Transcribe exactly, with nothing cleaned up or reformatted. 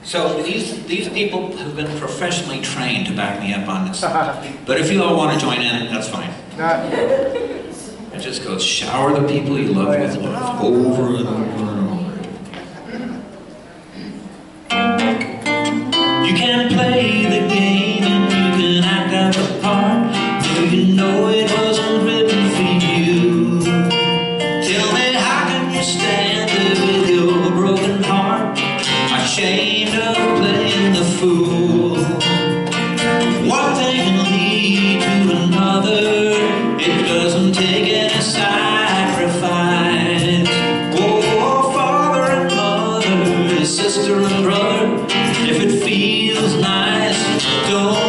So these, these people have been professionally trained to back me up on this. But if you all want to join in, that's fine. It just goes, shower the people you love with love, over and over and over. You can play the game and you can act out the part, but you know it wasn't written for you. Tell me, how can you stand there with your broken heart, ashamed of playing the fool? One thing can lead to another, it doesn't take any sacrifice. Oh, father and mother, sister and brother, if it feels nice, don't